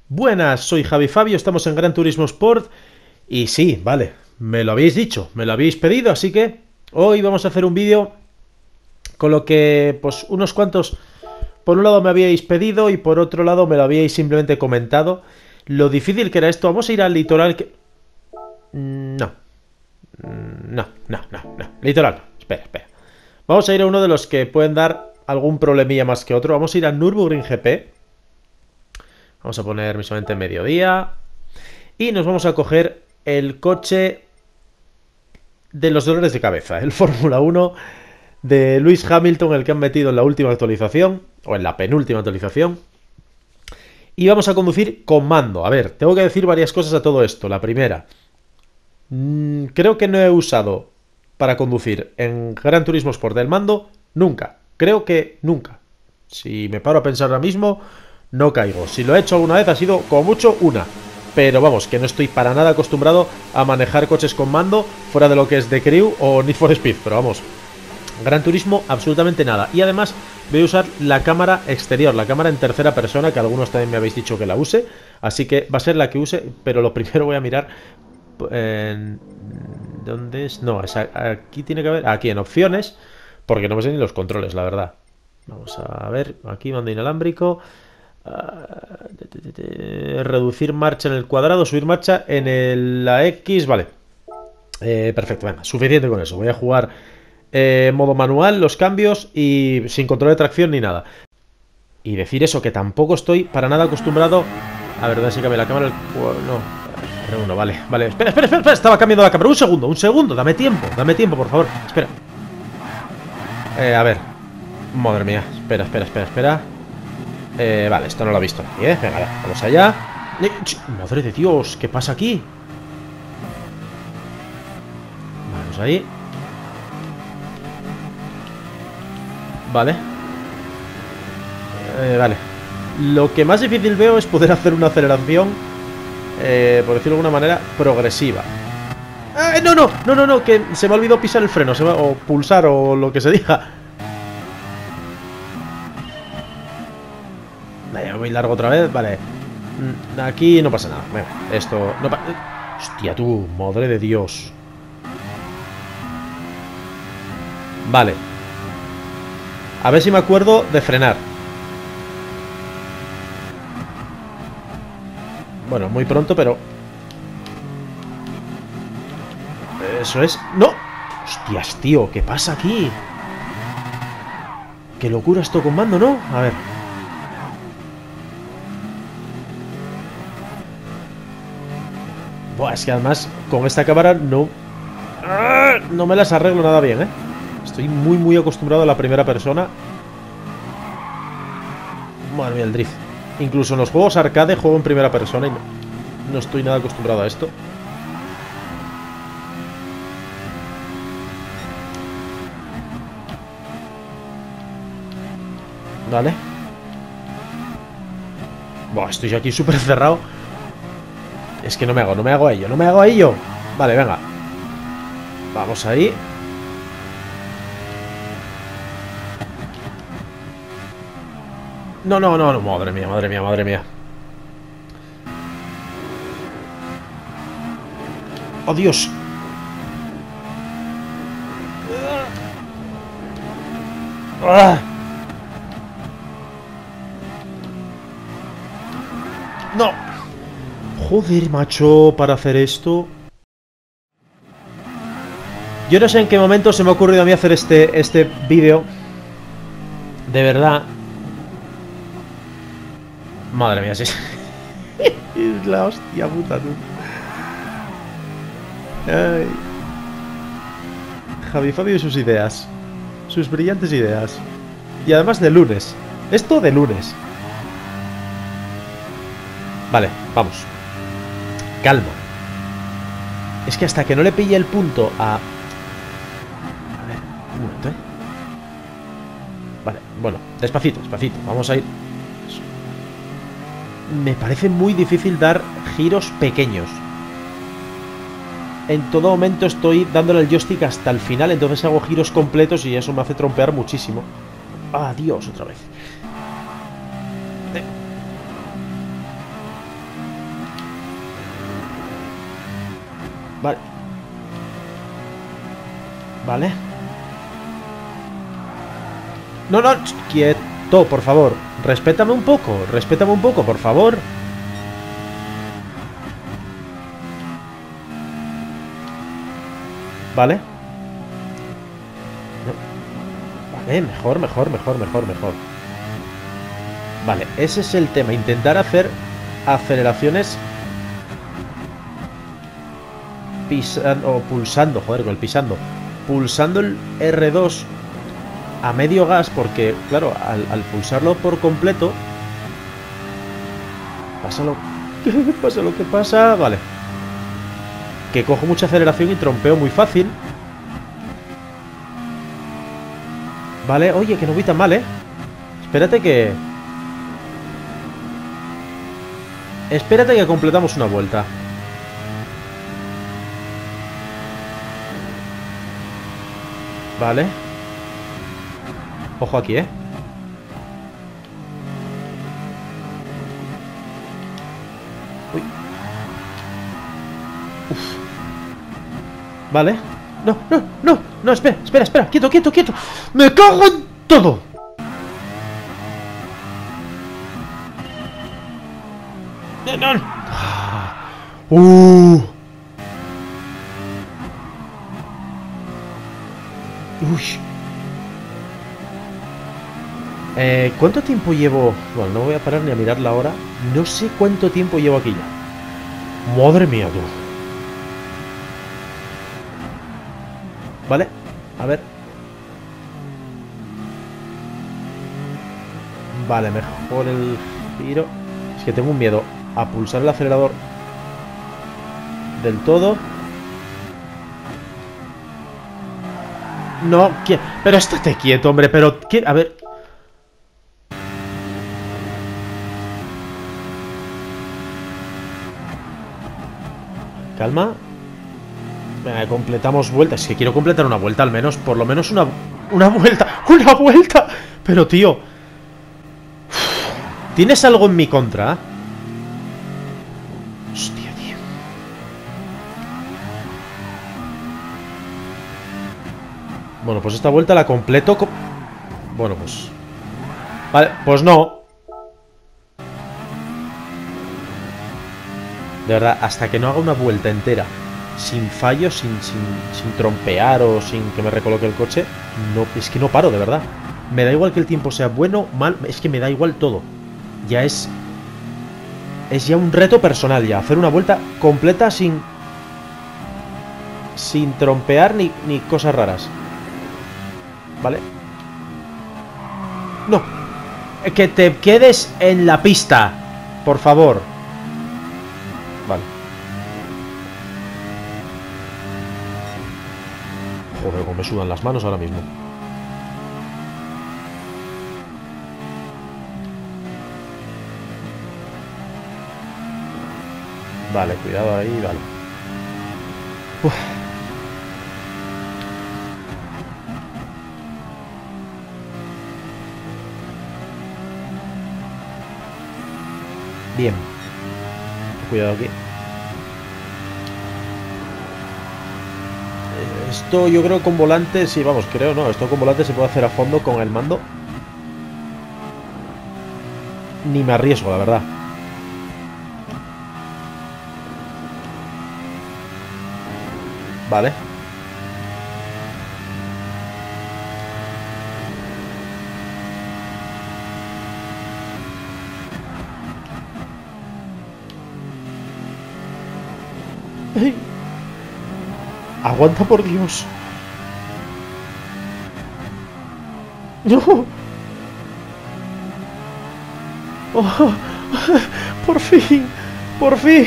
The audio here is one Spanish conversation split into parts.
Buenas, soy Javi Fabio, estamos en Gran Turismo Sport y sí, vale, me lo habéis dicho, me lo habéis pedido, así que hoy vamos a hacer un vídeo con lo que pues unos cuantos por un lado me habíais pedido y por otro lado me lo habíais simplemente comentado lo difícil que era esto. Vamos a ir al litoral que... No, no, litoral, no. Espera. Vamos a ir a uno de los que pueden dar algún problemilla más que otro. Vamos a ir a Nürburgring GP. Vamos a poner mismamente mediodía. Y nos vamos a coger el coche de los dolores de cabeza, el Fórmula 1 de Lewis Hamilton, el que han metido en la última actualización, o en la penúltima actualización. Y vamos a conducir con mando. A ver, tengo que decir varias cosas a todo esto. La primera, creo que no he usado para conducir en Gran Turismo Sport el mando nunca. Creo que nunca. Si me paro a pensar ahora mismo, no caigo. Si lo he hecho alguna vez ha sido como mucho una. Pero vamos, que no estoy para nada acostumbrado a manejar coches con mando fuera de lo que es The Crew o Need for Speed. Pero vamos, Gran Turismo absolutamente nada. Y además voy a usar la cámara exterior, la cámara en tercera persona, que algunos también me habéis dicho que la use. Así que va a ser la que use, pero lo primero voy a mirar... ¿Dónde es? No, es aquí tiene que haber... Aquí en opciones, porque no me sé ni los controles, la verdad. Vamos a ver, aquí mando inalámbrico... reducir marcha en el cuadrado, subir marcha en la X, vale. Perfecto, venga, suficiente con eso. Voy a jugar modo manual, los cambios y sin control de tracción ni nada. Y decir eso, que tampoco estoy para nada acostumbrado. A ver, ¿dónde se cambia la cámara? No, R1, vale. Espera, estaba cambiando la cámara. Un segundo, dame tiempo, por favor. Espera. A ver. Madre mía, espera. Vale, esto no lo he visto nadie, Venga, vamos allá. Madre de Dios, ¿qué pasa aquí? Vamos ahí. Vale. Vale. Lo que más difícil veo es poder hacer una aceleración, por decirlo de alguna manera, progresiva. No, que se me ha olvidado pisar el freno, o pulsar, o lo que se diga. Muy largo otra vez, vale. Aquí no pasa nada. Venga, esto no pasa. Hostia, tú, madre de Dios. Vale. A ver si me acuerdo de frenar. Bueno, muy pronto, pero... Eso es... ¡No! Hostias, tío, ¿qué pasa aquí? Qué locura esto con mando, ¿no? A ver... Buah, es que además con esta cámara no me las arreglo nada bien, Estoy muy acostumbrado a la primera persona. Madre mía, el drift. Incluso en los juegos arcade juego en primera persona y no estoy nada acostumbrado a esto. Vale. Buah, estoy aquí súper cerrado. Es que no me hago a ello. Vale, venga. Vamos ahí. No, madre mía. ¡Oh, Dios! ¡No! Joder, macho, para hacer esto. Yo no sé en qué momento se me ha ocurrido a mí hacer este vídeo. De verdad. Madre mía, sí. Es la hostia puta, tú. Ay. Javi Fabio y sus ideas. Sus brillantes ideas. Y además de lunes. Esto de lunes. Vale, vamos. Calma. Es que hasta que no le pille el punto a... A ver, un momento, Vale, bueno, despacito. Vamos a ir... Me parece muy difícil dar giros pequeños. En todo momento estoy dándole el joystick hasta el final, entonces hago giros completos y eso me hace trompear muchísimo. ¡Ah, Dios! Otra vez. Un momento, Un momento, Un momento. Vale, Vale. Vale. No, no, quieto, por favor. Respétame un poco, por favor. Vale. No. Vale, mejor. Vale, ese es el tema. Intentar hacer aceleraciones pisando, o pulsando, joder, con el pisando. Pulsando el R2 a medio gas, porque, claro, al pulsarlo por completo, pasa lo que pasa. Vale. Que cojo mucha aceleración y trompeo muy fácil. Vale, oye, que no voy tan mal, ¿eh? Espérate que completamos una vuelta. Vale. Ojo aquí, ¿eh? Uy. Uf. Vale. No, espera. Quieto. ¡Me cago en todo! No. Uy. ¿Cuánto tiempo llevo? Bueno, no voy a parar ni a mirar la hora. No sé cuánto tiempo llevo aquí ya. Madre mía, tú. Vale, a ver. Vale, mejor el giro. Es que tengo un miedo a pulsar el acelerador del todo. No, pero estate quieto, hombre. Pero, a ver. Calma. Venga, completamos vueltas. Es que quiero completar una vuelta al menos. Por lo menos una vuelta. ¡Una vuelta! Pero, tío. ¿Tienes algo en mi contra? Hostia, tío. Bueno, pues esta vuelta la completo. Bueno, pues... Vale, pues no. De verdad, hasta que no haga una vuelta entera sin fallo, sin trompear o sin que me recoloque el coche, no, es que no paro, de verdad. Me da igual que el tiempo sea bueno, mal, es que me da igual todo. Ya es ya un reto personal ya, hacer una vuelta completa sin trompear ni cosas raras. Vale. No. Que te quedes en la pista, por favor. Vale. Joder, cómo me sudan las manos ahora mismo. Vale, cuidado ahí, vale. Uf. Bien. Cuidado aquí. Esto yo creo con volante, sí, vamos, creo no. Esto con volante se puede hacer a fondo con el mando. Ni me arriesgo, la verdad. Vale. ¡Ay! Aguanta, por Dios. No. Oh, por fin. Por fin.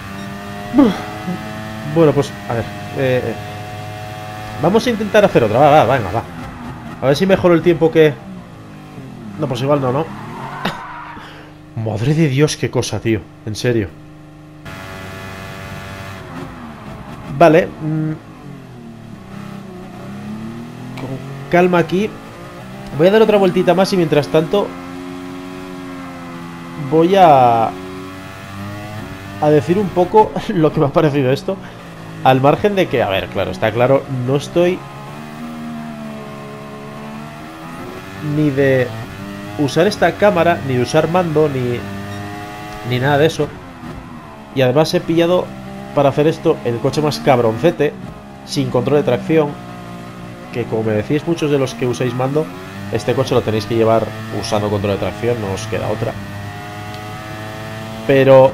Bueno, pues, a ver. Vamos a intentar hacer otra. Venga, va. A ver si mejoro el tiempo que... No, pues igual no. Madre de Dios, qué cosa, tío. En serio. Vale. Con calma aquí. Voy a dar otra vueltita más y mientras tanto voy a decir un poco lo que me ha parecido esto. Al margen de que, a ver, claro, está claro, no estoy ni de usar esta cámara, ni de usar mando, ni nada de eso. Y además he pillado para hacer esto el coche más cabroncete, sin control de tracción, que como me decís muchos de los que usáis mando, este coche lo tenéis que llevar usando control de tracción, no os queda otra. Pero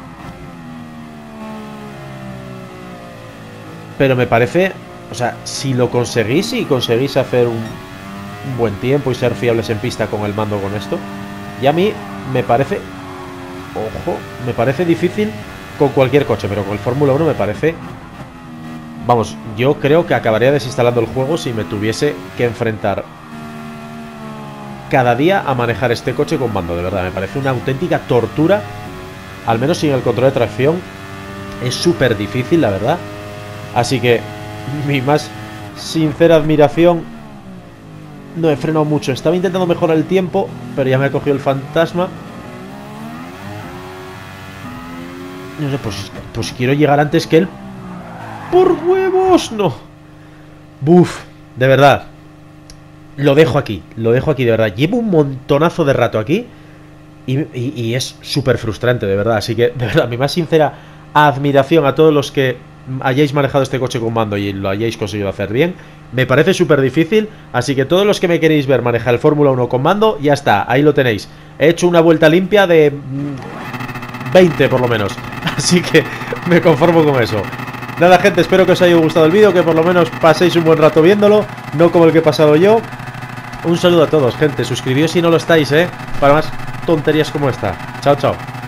me parece, o sea, si lo conseguís y conseguís hacer un buen tiempo y ser fiables en pista con el mando con esto, y a mí me parece, ojo, me parece difícil con cualquier coche, pero con el Fórmula 1 me parece, vamos, yo creo que acabaría desinstalando el juego si me tuviese que enfrentar cada día a manejar este coche con mando, de verdad, me parece una auténtica tortura, al menos sin el control de tracción, es súper difícil, la verdad. Así que mi más sincera admiración. No he frenado mucho. Estaba intentando mejorar el tiempo, pero ya me ha cogido el fantasma. No sé, pues quiero llegar antes que él. ¡Por huevos! No. Buf, de verdad. Lo dejo aquí, de verdad. Llevo un montonazo de rato aquí y es súper frustrante, de verdad. Así que, de verdad, mi más sincera admiración a todos los que hayáis manejado este coche con mando y lo hayáis conseguido hacer bien. Me parece súper difícil, así que todos los que me queréis ver manejar el Fórmula 1 con mando, ya está, ahí lo tenéis. He hecho una vuelta limpia de 20 por lo menos, así que me conformo con eso. Nada, gente, espero que os haya gustado el vídeo, que por lo menos paséis un buen rato viéndolo, no como el que he pasado yo. Un saludo a todos, gente, suscribíos si no lo estáis, para más tonterías como esta. Chao, chao.